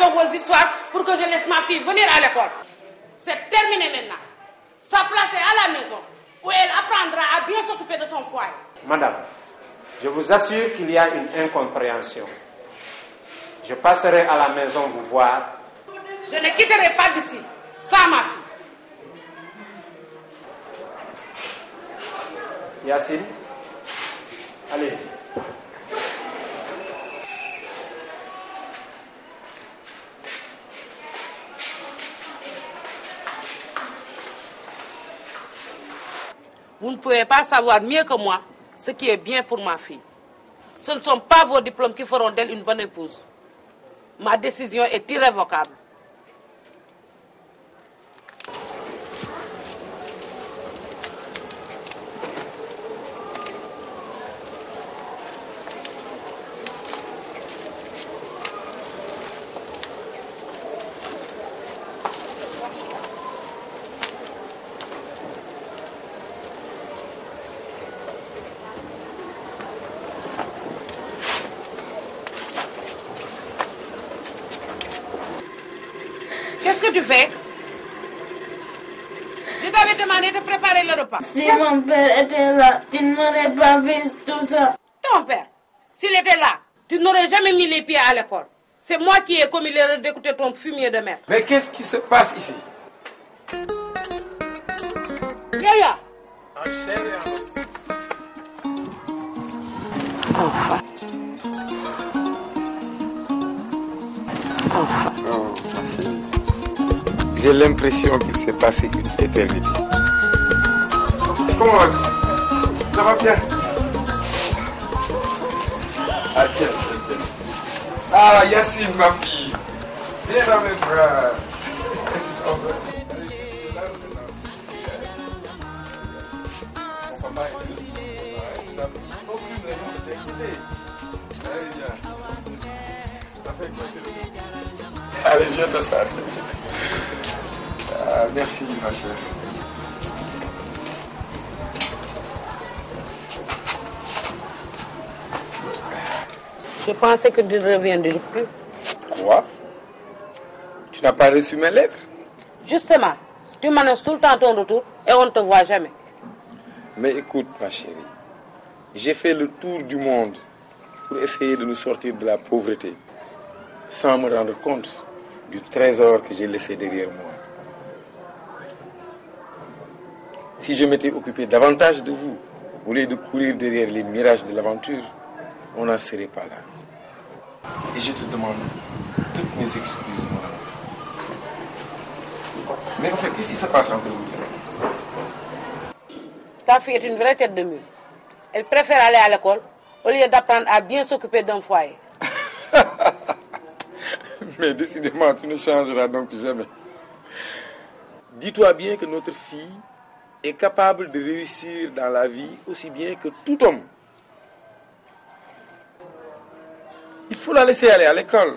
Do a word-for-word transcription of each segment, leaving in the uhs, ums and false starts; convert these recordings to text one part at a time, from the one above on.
avec vos histoires pour que je laisse ma fille venir à l'école. C'est terminé maintenant. Sa place est à la maison, où elle apprendra à bien s'occuper de son foyer. Madame, je vous assure qu'il y a une incompréhension. Je passerai à la maison vous voir. Je ne quitterai pas d'ici sans ma fille. Yacine, allez-y. Vous ne pouvez pas savoir mieux que moi ce qui est bien pour ma fille. Ce ne sont pas vos diplômes qui feront d'elle une bonne épouse. Ma décision est irrévocable. Qu'est-ce que tu fais? Je t'avais demandé de préparer le repas. Si mon père était là, tu n'aurais pas vu tout ça. Ton père, s'il était là, tu n'aurais jamais mis les pieds à l'école. C'est moi qui ai commis l'erreur d'écouter ton fumier de merde. Mais qu'est-ce qui se passe ici? Yaya. Enfin. Enfin. Oh, ma chérie. J'ai l'impression qu'il s'est passé une éternité. Comment vas-tu? Ça va bien? Ah, tiens, tiens, tiens. Ah, Yacine, ma fille. Viens dans mes bras. Allez, viens de ça. Ah, merci, ma chère. Je pensais que tu ne reviendrais plus. Quoi? Tu n'as pas reçu mes lettres? Justement, tu m'annonces tout le temps ton retour et on ne te voit jamais. Mais écoute, ma chérie, j'ai fait le tour du monde pour essayer de nous sortir de la pauvreté, sans me rendre compte du trésor que j'ai laissé derrière moi. Si je m'étais occupé davantage de vous, au lieu de courir derrière les mirages de l'aventure, on n'en serait pas là. Et je te demande toutes mes excuses, mon amour. Mais en fait, qu'est-ce qui se passe entre vous? Ta fille est une vraie tête de mule. Elle préfère aller à l'école au lieu d'apprendre à bien s'occuper d'un foyer. Mais décidément, tu ne changeras donc jamais. Dis-toi bien que notre fille est capable de réussir dans la vie aussi bien que tout homme. Il faut la laisser aller à l'école.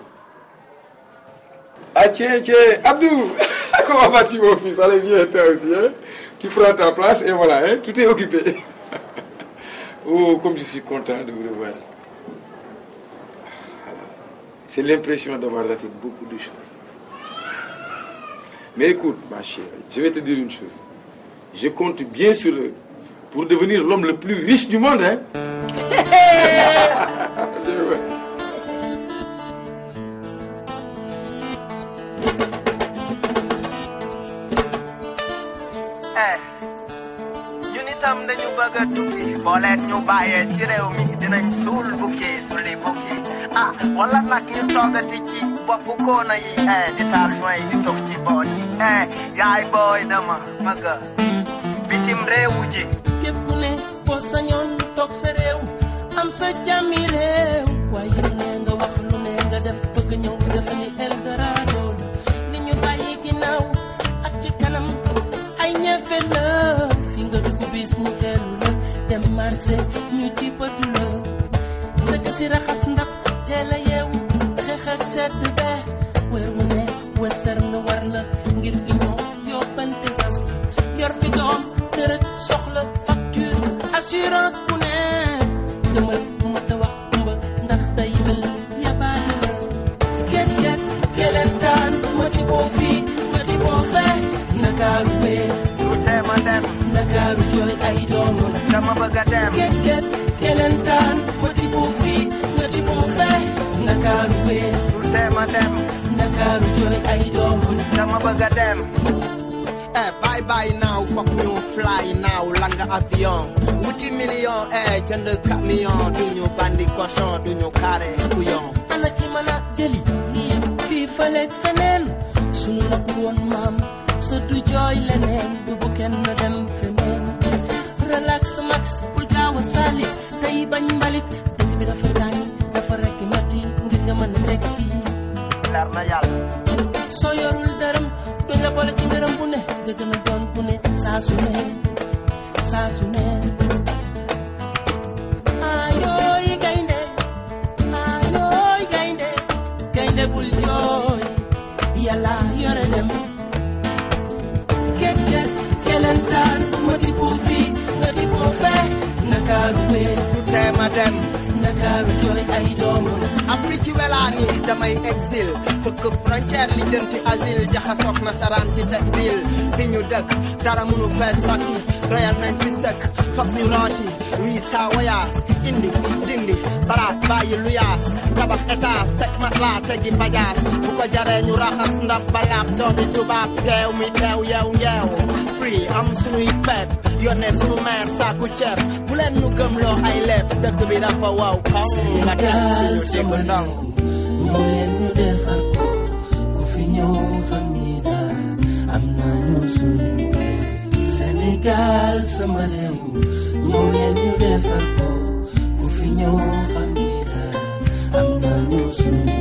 Ah tiens, tiens, Abdou, comment vas-tu mon fils? Allez, viens toi aussi, hein? Tu prends ta place et voilà, hein? Tout est occupé. Oh, comme je suis content de vous revoir. J'ai l'impression d'avoir raté beaucoup de choses. Mais écoute, ma chérie, je vais te dire une chose. Je compte bien sur eux pour devenir l'homme le plus riche du monde, hein? Tam dañu bëgg a tukki boo leen ñu bàyyee ci réew mi dinañ suul bukki sulli bukki ah wala nag ñu toogati ci boppu koona yi eh di taal joint yi di toog ci bool yi eh yaay booy dama bëgg bitim réewu ji képp ku ne boo sañoon toog sa réew am sa jàmmi réew waaye lu ne nga wax lu ne nga def bëgg ñëw defe ni Eldorado la ni ñu bàyyi ginnaaw ak ci kanam ay ñefe la bis mu xeelu la dem marché ñu ci pëtu la dëkk si raxas ndab teel a yeewu xeex ak sedd bee weer wu ne western war la ngir union yóbbante sas la yor fi doom kër ak soxla facture assurance bu ne demal ma ta wax kumba ndax day mel yabaane la kenn kenn kele Ndakaaru jooy ay doomu la dama bëgg a dem get get kelentaan ma di bu fii nga di bu fee Ndakaaru wee du tema dem Ndakaaru jooy ay doomu la dama bëgg a dem eh bye bye now fuck ñu fly now langa avion wuti million eh jënd camion duñu bandi cochon duñu carré couillon ana ki mën a jëli lii fii faleeg feneen sunu naxul woon maam sa du jooy leneen bu bu kenn dem feneen relax max bul gaaw a saali tey bañ mbalit dëkk bi dafa gaañ dafa rekk metti ngir nga mën a tekki leer na yàlla soo yorul dërëm duñ la boole ci ngërëm bu ne nga gën a doon ku ne saa su ne saa su ne ayooy gaynde ayooy gaynde gaynde bul jooy yàlla yore dem ket ket kelentaan ma di bu fii nga di bu fee Ndakaaru wee du tema dem Ndakaaru jooy ay doomu Afrique welaani damay exil fukk frontière li jënti asile jaxasook nasaraan si teg bil fi ñu dëkk dara mënu fee sotti royal nañ fi sëkk fokk ñu rooti wii saa wayaas indi dindi baraat bàyyi lu yaas tabax étage teg matelas tegi bajaas bu ko jaree ñu raxas ndab balaab doomi tubaab teew mi teew yeew ngeew free am sunuy pet yónnee sunu meer saaku ceeb bu leen nu gëmloo ay lépp dëkk bi dafa wow kaw nga teg suñu déglu ndong ñëw leen ñu defar ko ku fi ñëw xam ni daal am nañu suñu Sénégal sama réew ñëw leen ñu defar ko ku fi ñëw xam ni daal am nañu suñu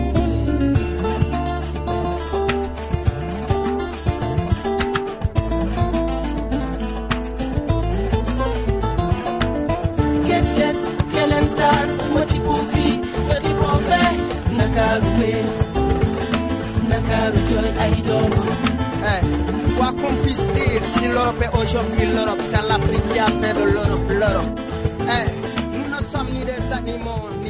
get get kelentaan ma di bu fii nga di bu fee Ndakaaru wee Ndakaaru jooy ay doomu Eh, quoi qu'on puisse dire, si l'Europe est aujourd'hui l'Europe, c'est l'Afrique qui a fait de l'Europe l'Europe. Eh, nous ne sommes ni des animaux,